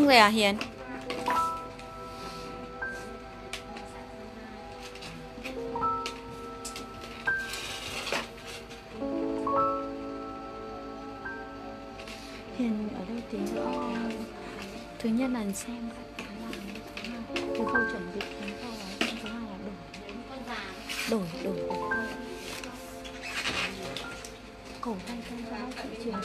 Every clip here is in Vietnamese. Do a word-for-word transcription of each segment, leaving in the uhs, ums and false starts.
xong rồi à Hiền? Hiền ở đây tí nữa. Thứ nhất là xem các cái làm từ khâu chuẩn bị đến khâu là thứ hai là đổi đổi đổi đổi cổ tay tay ra thị trường.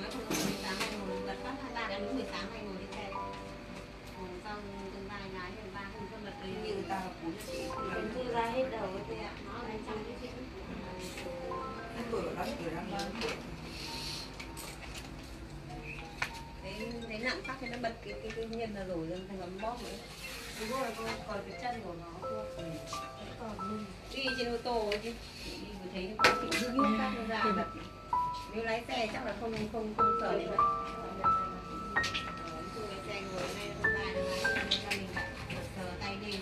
Thấy nặng tắc thì nó bật cái cái cái nhân là rồi thành ấm bóp nữa. Đúng rồi, còn cái chân của nó thôi. Còn đi trên ô tô chứ đi vừa thấy nó có bị nhức nhức các nó ra bật. Nếu lái xe chắc là không không không sợ đến vậy. Lái xe ngồi này hôm nay là mình sờ tay đi.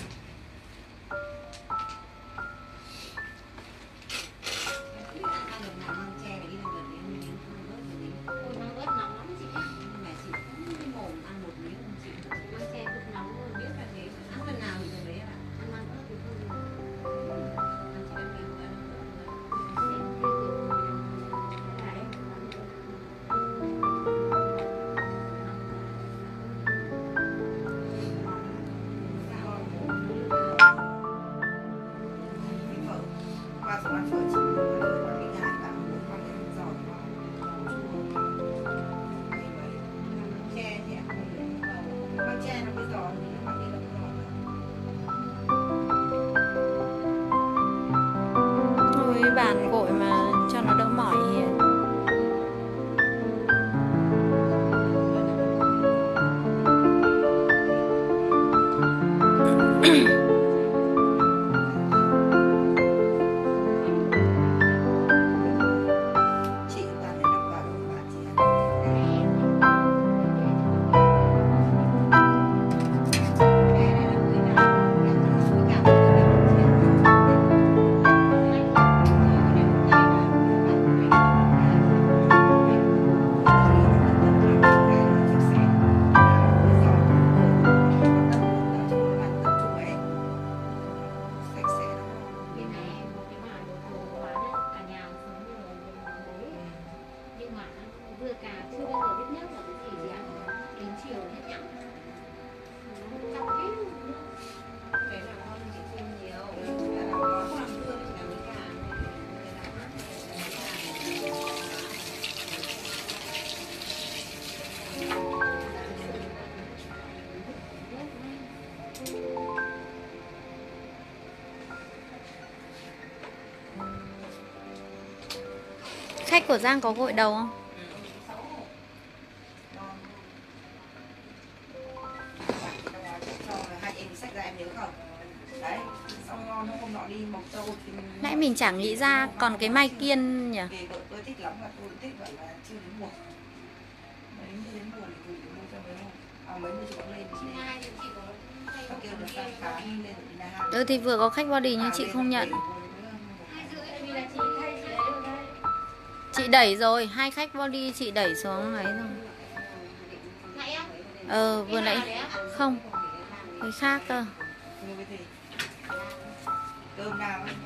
Thôi bàn gội mà cho nó đỡ mỏi Hiền. Khách của Giang có gội đầu không? Nãy mình chẳng nghĩ ra còn cái mai kiên nhỉ? Tôi thích lắm mà tôi thích vậy mà chưa đến mùa. Đến đến mùa thì gửi mua cho mấy hôm. À mấy mươi triệu lên chị hai chị có có kêu được sang khám lên đi là. Ừ thì vừa có khách body nhưng chị không nhận. Chị đẩy rồi, hai khách body chị đẩy xuống ấy rồi. Ờ vừa nãy không. Cái khác cơ. Cơm nào ấy.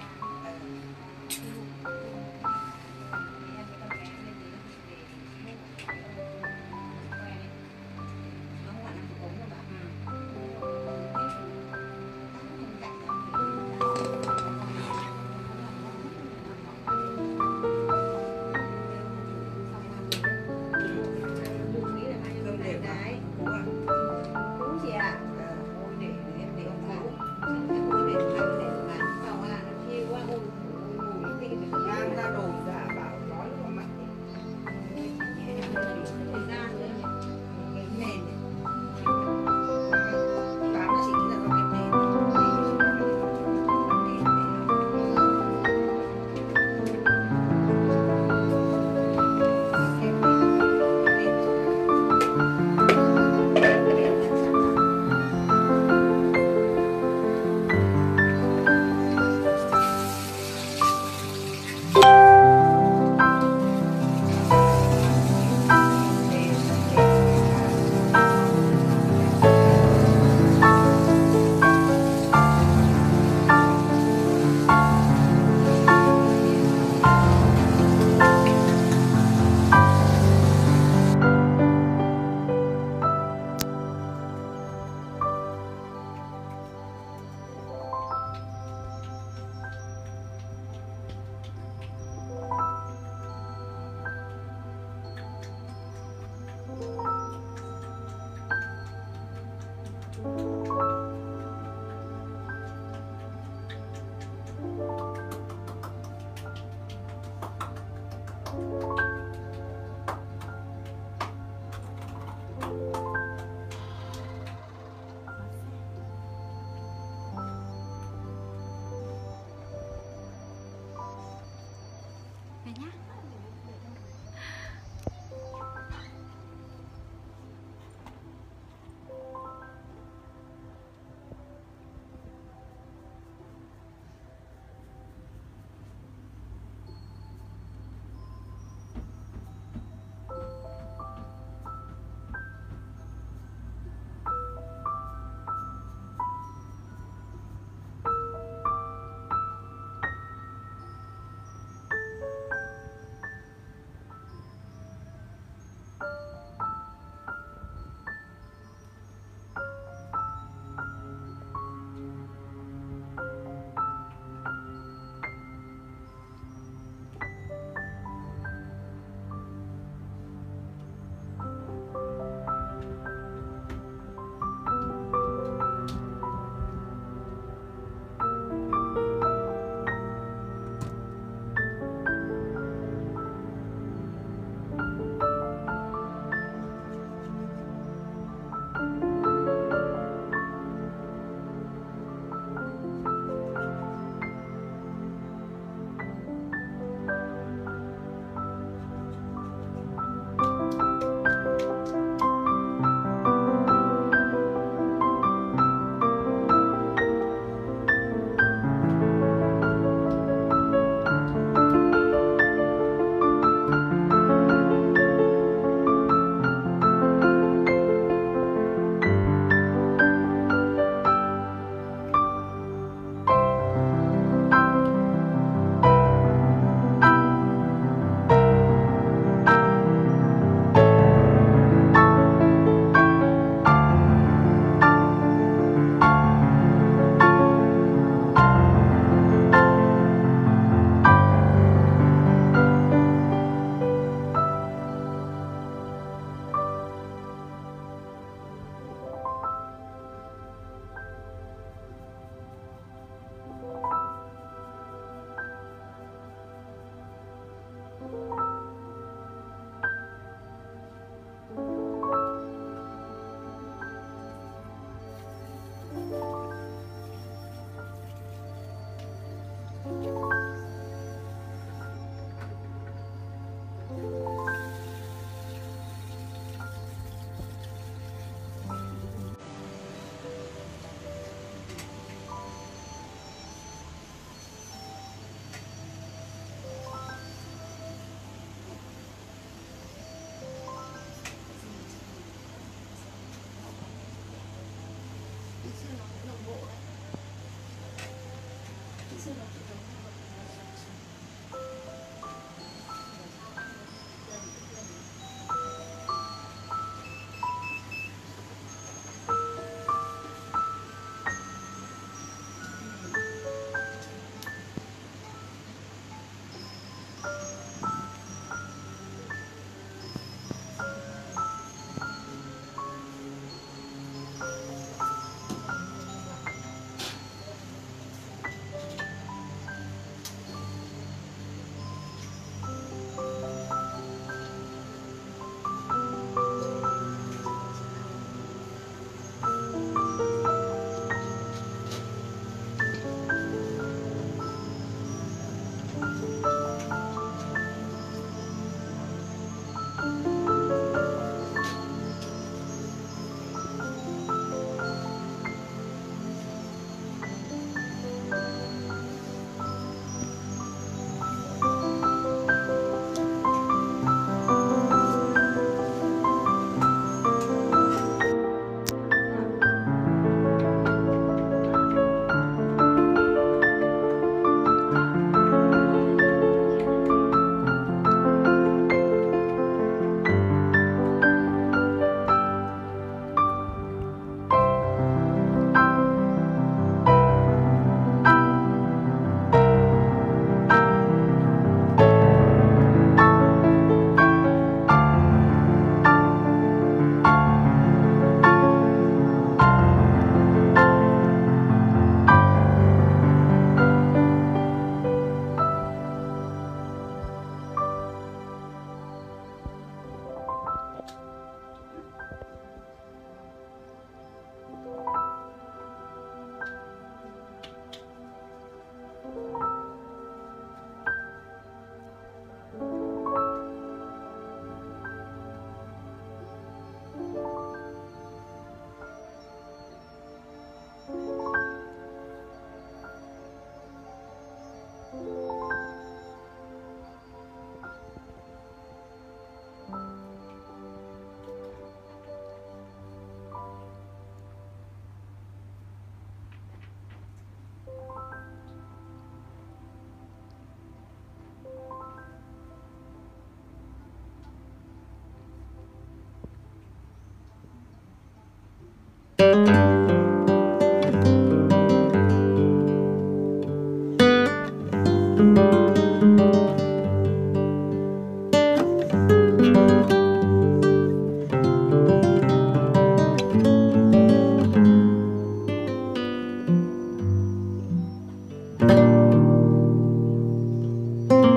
Về nhá.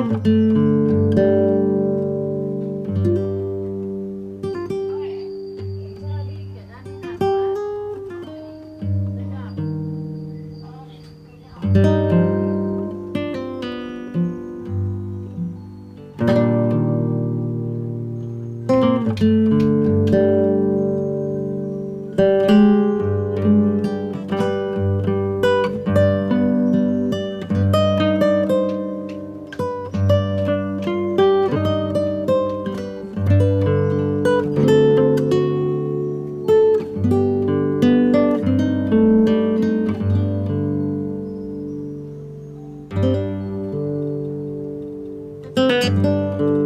Thank you.